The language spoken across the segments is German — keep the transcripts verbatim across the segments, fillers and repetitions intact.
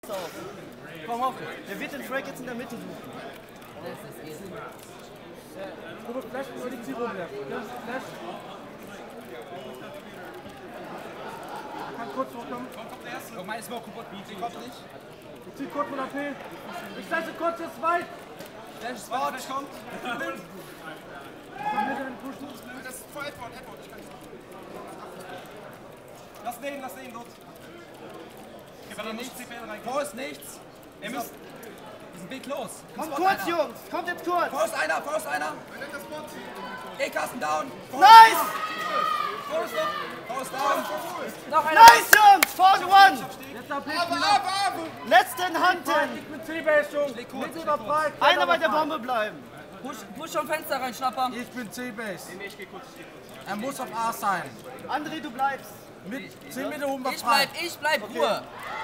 auf. Komm hoch. Der wird den Frag jetzt in der Mitte suchen. Robert, Flash über die Zielrolle werfen. Flash. Kann kurz hochkommen. Guck mal, ist Smoke kaputt. Die kommt nicht. Ich zieh kurz von A P. Ich flashe kurz, jetzt weit. Flash ist weit. Flash kommt. Das ist voll Edward, Edward. Ich kann nicht. Lass den, lass den dort. Ich will nicht C P L rein. Vor ist nichts. Ihr müsst. Diesen Weg los. Kommt kurz, einer. Jungs. Kommt jetzt kurz. Vor ist einer, vor ist einer. Ey, Carsten down. Vor nice! Vor ist noch. Vor ist down. Noch einer. Nice, Jungs. Four one. Jetzt A P. Aber, aber, aber. Letzten Hunten. Ich bin C-Base, Jungs. Mit überbreit. Einer bei der Bombe bleiben. Push, push schon Fenster rein, Schnapper. Ich bin C-Base. Nee, ich geh kurz, ich geh kurz. Er muss auf A sein. André, du bleibst. Mit zehn Meter oben Ich bleib, ich bleib, okay. Ruhe.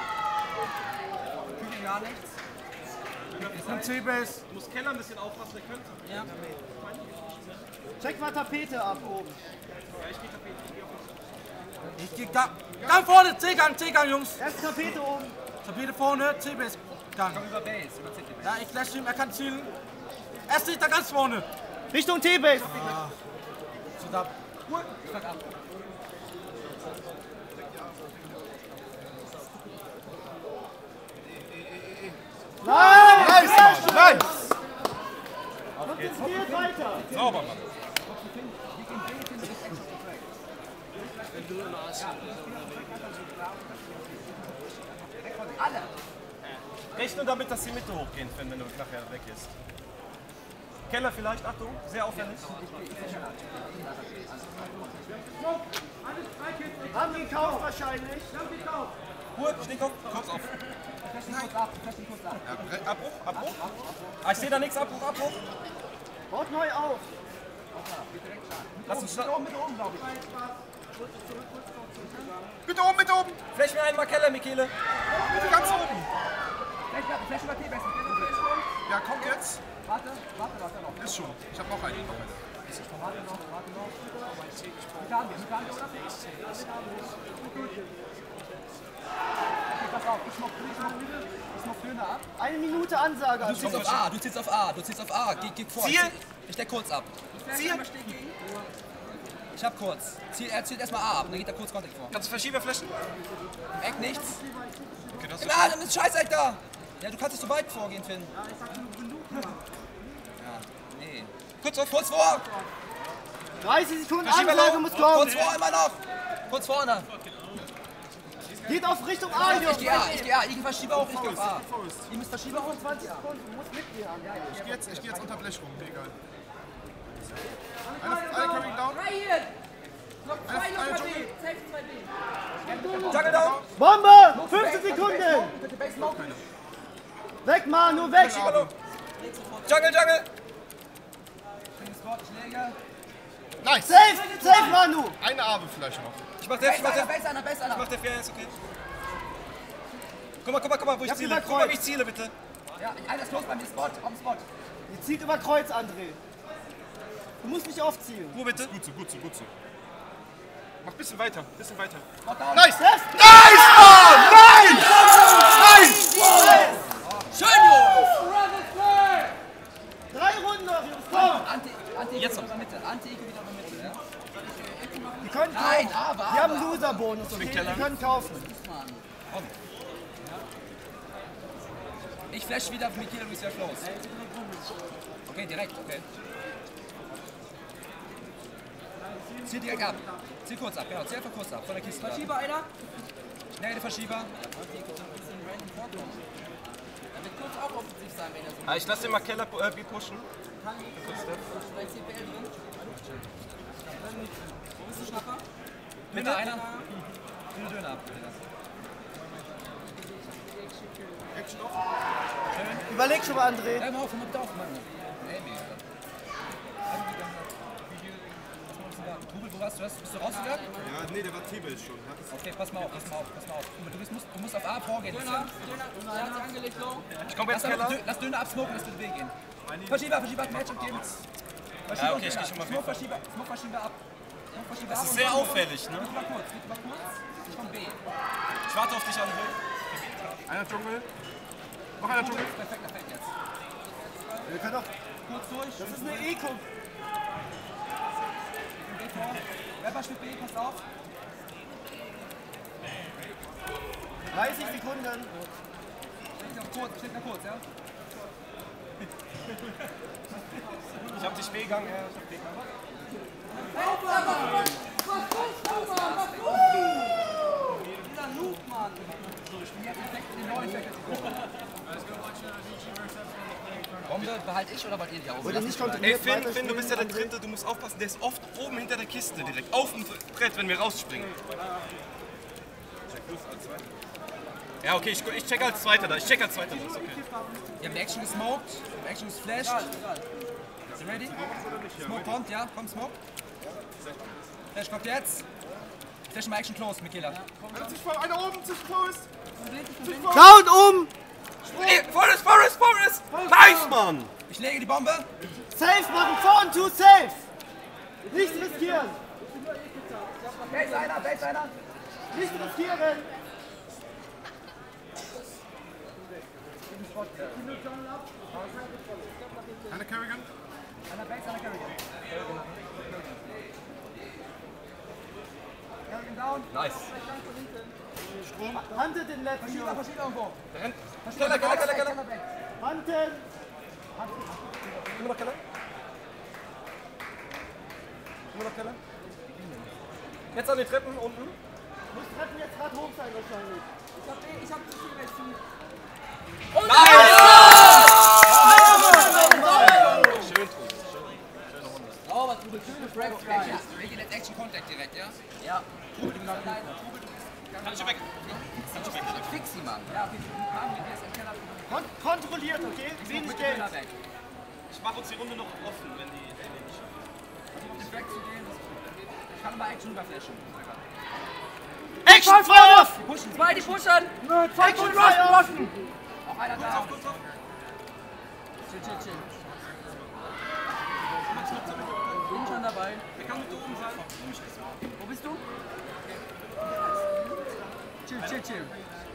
Kühl gar nichts. Ich bin C-Base. Du musst Keller ein bisschen aufpassen, der könnte. Ja. Check mal Tapete ab oben. Ja, ich geh Tapete, ich geh auf uns. Ich geh da. Gang vorne, C-Gang, C-Gang, Jungs. Erst Tapete oben. Tapete vorne, C-Base. Gang. Komm über Base, über C T Base. Ja, ich flash ihm, er kann zielen. Er steht da ganz vorne. Richtung T-Base. Ah. Zieht ab. Ich fuck ab. Nice! Nice, Mann, nice! Und es geht weiter. Sauber, Mann. Alle. Rechne damit, dass die Mitte hochgehen, wenn du nachher weg ist. Keller vielleicht, Achtung, sehr auffällig. Haben gekauft wahrscheinlich. Ruhe, steh kurz kurz auf. Ja, Abbruch, Abbruch. Ah, ich sehe da nichts, Abbruch, Abbruch. Baut neu auf. Lass uns schnell oben, mit oben, glaube ich. Bitte oben, bitte oben. Fläch mir einmal Keller, Michele. Bitte ganz oben. Flash über T-Base. Ja, kommt jetzt. Warte, warte, warte noch. Ist schon. Ich habe noch einen. Noch einen. Warte noch, warte noch. Mit Hand, mit Hand, oder? Okay, pass auf, ich mach ich mach Döner ab. Eine Minute Ansage. Du ziehst auf A, du ziehst auf A, du ziehst auf A. Geh, geh vor. Ziel. Ich deck kurz ab. Ziel. Ich hab kurz. Ziel, er zieht erstmal A ab, dann geht er kurz Kontakt vor. Kannst du Verschieberflächen? Eck nichts. Okay, das Ja, dann ist Scheißeck da. Ja, du kannst nicht so weit vorgehen, Finn. Ja, nee. Kurz vor, kurz vor. dreißig Sekunden Verschieber Ansage low. muss kommen. Kurz vor, immer noch. Kurz vorne. Geht auf Richtung A, Ich Jungs. geh A, ich geh A. Ich Verschieber hoch, ich geh auf A. Ihr müsst Verschieber hoch. fünfundzwanzig Sekunden, du musst mitgehen. Ich geh jetzt, ich geh jetzt unter Blech rum, egal. Eine, eine coming down. Drei hier. Noch zwei, Eine- noch eine zwei B. Jungle. Safe zwei B. Jungle down. Bombe! fünfzehn Sekunden! Weg, Manu, weg! Jungle, Jungle. Nice. Safe, safe, Manu! Eine Arme vielleicht noch. Ich mach der, ich mach Base der, einer, Base einer, Base ich einer. mach der Fair, ist okay. Guck mal, guck mal, guck mal, wo ich hab ziele. über Guck mal, Kreuz. wie ich ziele, bitte. Ja, einer ist los bei mir, Spot, am Spot. Ihr zielt über Kreuz, André. Du musst nicht aufziehen. Ruhe, bitte. Gut so, gut so, gut so. Mach ein bisschen weiter, bisschen weiter. Spot down. Nice! Left. Nice, Mann! Nice! Nice! Schön, Jungs. Drei Runden noch, Jungs, komm! Anti, Anti, jetzt wieder Mitte. Anti, wieder in der Mitte, ja? Wir können Nein, kaufen. aber, Wir haben aber. Loser-Bonus, okay? Wir können kaufen. Ich flash wieder mit Kilo, wie es ja los. Okay, direkt, okay. Zieh direkt ab. Zieh kurz ab, genau. Zieh einfach kurz ab. Von der Kiste. Verschieber einer. Schnell, der Verschieber. Er wird kurz auch offensiv sein, wenn er so Ah, ich lass den mal Keller äh, B pushen. vielleicht C P L drin. Wo bist du, Schnapper? Mitte einer. Dünne Döner ab. Überleg schon mal, André. Bleib mal auf, hör auf, Mann. Ey, mega. Trubel, wo warst du? Bist du rausgegangen? Ja, nee, der war T-Base schon. Okay, pass mal auf, pass mal auf, pass mal auf. Du, bist, musst, du musst auf A vorgehen. Döner, Döner, er hat sich angelegt, low. Ich komm jetzt Lass, Keller. Dö lass Döner absmoken, dass du B gehen. Verschieber, Verschieber, Matchup geben. Verschieber Ja, okay, ich und geh schon mal Döner. B. Smoke, Verschieber, Smoke, Verschieber ab. Smoke, Verschieber Das ab ist und sehr dann- auffällig, ne? Geht mal kurz, geht mal kurz. Ich komm B. Ich warte auf dich, André. Einer Dschungel. Noch einer Dschungel. Perfekt, perfekt jetzt. Wir können doch. Kurz durch. Das ist eine Eco. B vor. Rapper spielt B, passt auf. dreißig Sekunden. Steht noch kurz, steht noch kurz, ja? Ich hab dich wehgegangen, ja, ich hab wehgegangen. Dieser Noob, Mann! So, ich bin jetzt perfekt in den neuen Effekt. Bombe behalte ich oder wollt ihr die aus? Wurde nicht Ey, kontrolliert. Finn, weiter Finn, du bist ja der spielen, Dritte, du musst aufpassen. Der ist oft oben hinter der Kiste direkt. Auf dem Brett, wenn wir rausspringen. Ja, okay, ich, ich check als Zweiter da. Ich check als Zweiter da. Ist okay. Wir haben Action gesmoked, wir haben Action gesplashed. Ist ihr ready? Smoke kommt, ja? Komm, Smoke. Flash kommt jetzt. Flash mal Action close, Michaela. Einer oben zwischen Forest. Down um! Ey, Forest, Forest, Forest! Nice, Mann! Ich lege die Bombe. Safe machen, vorn, to safe! Nichts riskieren! Base einer, Base einer. Nicht riskieren! Einer Kerrigan? Einer Base, einer Carrigan. Carrigan down. Nice. Hunted den letzten Verschieber, Jungs! verschieber irgendwo. Der rennt. Keller, Keller, Keller, Keller. Hunted! Immer noch Keller? Immer noch Keller? Jetzt an die Treppen unten. Muss Treppen jetzt gerade hoch sein wahrscheinlich. Ich hab, ich hab zu viel Base. Schön, Sauber, Trubel, schöne Frags, geil. Regulate Action Contact direkt, ja? Ja. Trubel, die Leute. Kann ich weg. Fix sie, Mann. Ja, okay. Haben wir jetzt im Keller. Kon kontrolliert, okay? Wenig Geld. Weg. Ich mache uns die Runde noch offen, wenn die L A nicht Auf den Frags zu gehen. Ich kann aber Action überflashen. Action Fire! Pushen, zwei, die pushen! Action Fire! Auch einer da. Chill, chill, chill. Bin schon dabei. Wer kann mit oben sein? Wo bist du? Chill, chill, chill.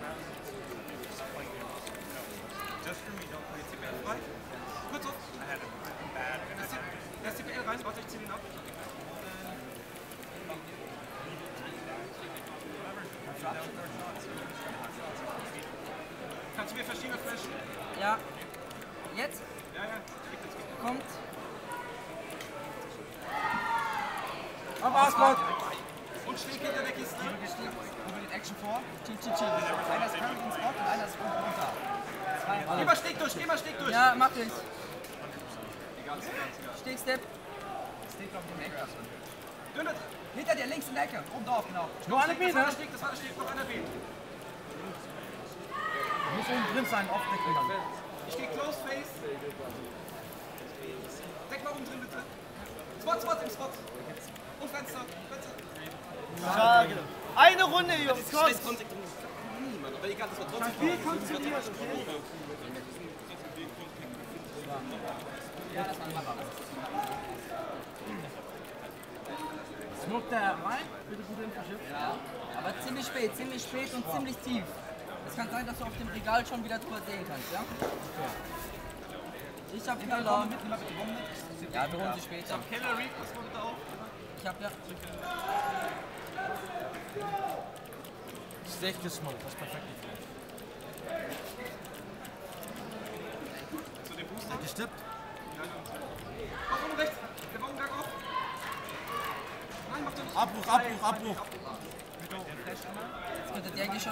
Just for me, don't play C P L frei. Kurz auf. Der ist C P L rein, warte, ich zieh ihn ab. Kannst du mir verschiedene flashen? Ja. Jetzt? Ja, ja. Kommt. Am Arschbord! Und schlägt hinter der Kiste. Über den Action vor. Chill, chill, chill. Einer ist Curry ins Spot und einer ist unten runter. Zwei. Geh mal Steg durch, geh mal Steg durch. Ja, mach ich. Stegstep. Steg auf dem Eck. Dünne. Hinter dir, links in der Ecke. Oben drauf, genau. Nur eine B, das war der Steg, das war der Steg, noch einer B. Muss oben drin sein, aufdecken dann. Ich geh close face. Deck mal oben drin, bitte. Spot, Spot im Spot. Und Fenster, Fenster. Schade. Eine Runde, Jungs, Das komm! ist Kontakt drin. Niemand, aber egal, das war trotzdem. Spiel konzentriert, okay? Ja, das war ein Macher. Smoke der rein? Bitte gute Info, ja. Aber ziemlich spät, ziemlich spät und ziemlich tief. Es kann sein, dass du auf dem Regal schon wieder drüber sehen kannst, ja? Ich hab Keller. Ja, wir holen sie später. Keller, Reed, was wurde da auch? Ich hab ja. Schlecht gesmolten, das ist perfekt. Zu dem Booster? Gestippt? Mach oben rechts. Der war umgang auf. Nein, mach doch nicht. Abbruch, Abbruch, Abbruch. Jetzt könnte der eigentlich schon.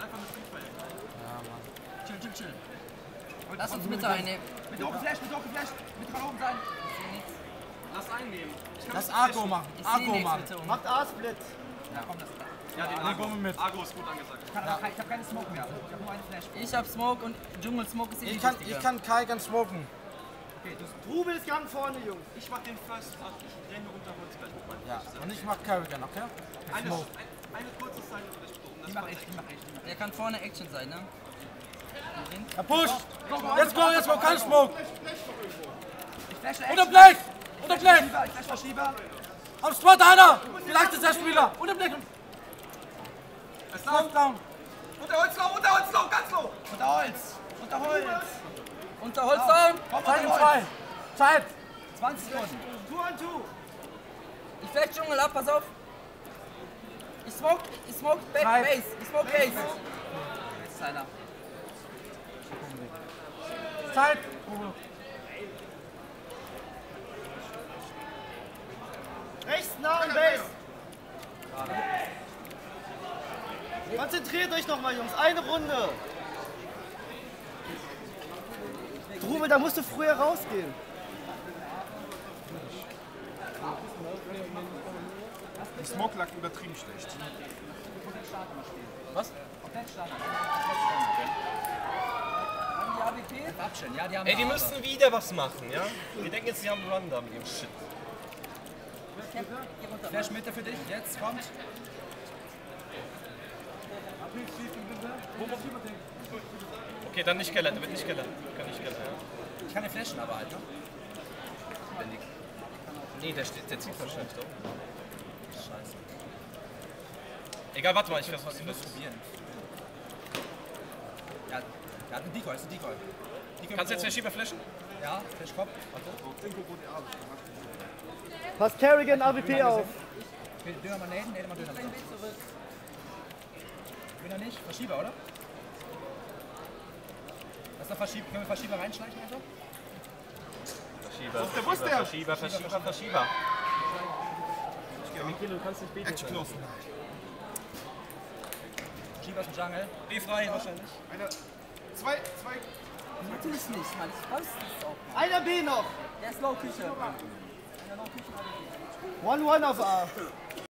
Chill, chill, chill. Lass uns Mitte einnehmen. Mit hoch geflasht, mit hoch geflasht. Mitte kann oben sein. Ich seh nichts. Lass einnehmen. Ich kann Lass das Argo flashen. machen. Ich seh Argo nichts machen. Mitte oben. Macht A-Split. Ja, komm, das Ja, den Argo Argo. mit. Argo ist gut angesagt. Ich, kann aber kein, ich hab keine Smoke mehr. Ich hab nur eine Flash. Ich hab Smoke und Dschungel Smoke ist eh Ich kann, ich kann Kai ganz smoken. Trubel ist ganz vorne, Jungs. Ich mach den First Cut. Ich renne unter Holz gleich mit meinem Ja, und ich mach Carrigan, okay? Eine, Smoke. ein, eine kurze Zeit vielleicht oben. Die mach ich, die mach ich. Der kann vorne Action sein, ne? Er push! Jetzt go, jetzt go, kein Smoke! Ich flashe Unter Blech! Unter Blech! Ich flash Verschieber. Am Spot einer! Vielleicht ist der Spieler! Unter Blech! Es Smoke down! Unter Holz low, unter Holz low, ganz low. Unter Holz. Unter Holz. Unter Holz down. Komm, Zeit in unter zwei. Holz. Zeit. zwanzig Sekunden. Two on two. Ich flash Dschungel ab, pass auf. Ich smoke, ich smoke Back Zeit. Base. Ich smoke Base. Jetzt ist einer. Zeit. Rechts nah an Base. Konzentriert euch nochmal, Jungs. Eine Runde. Trubel, da musst du früher rausgehen. Die Smoke lag übertrieben schlecht. Was? Haben die A W P? Abstellen, ja, die haben Ey, die eine müssen wieder was machen, ja? Wir denken jetzt, sie haben einen Run da mit dem Shit. Geh runter. Flash Mitte für dich, jetzt kommt. Okay, dann nicht Keller, der wird nicht Keller. Kann nicht Keller, ja. Ich kann den flashen aber halt, ne? Nee, der, steht, der zieht wahrscheinlich doch. Scheiße. Egal, warte mal, ich versuch's Ich muss probieren. Ja, der hat einen Decoy, ist ein Decoy. Decoy Kannst du jetzt Pro. Verschieber flashen? Ja, Flash Kopf. Warte. Passt Kerrigan A W P auf. Okay, Döner mal naden, naden mal Döner. Ein B zurück. Döner nicht, Verschieber, oder? Was ist da Verschieber? Können wir Verschieber reinschleichen einfach? Verschieber, der Bus, der? Verschieber, Verschieber, Verschieber. Action close. Verschieber ist im Jungle. B frei wahrscheinlich. Einer, zwei, zwei. Natürlich nicht, Mann. Ich weiß es auch. Einer B noch. Der ist Low Küche. One one auf A.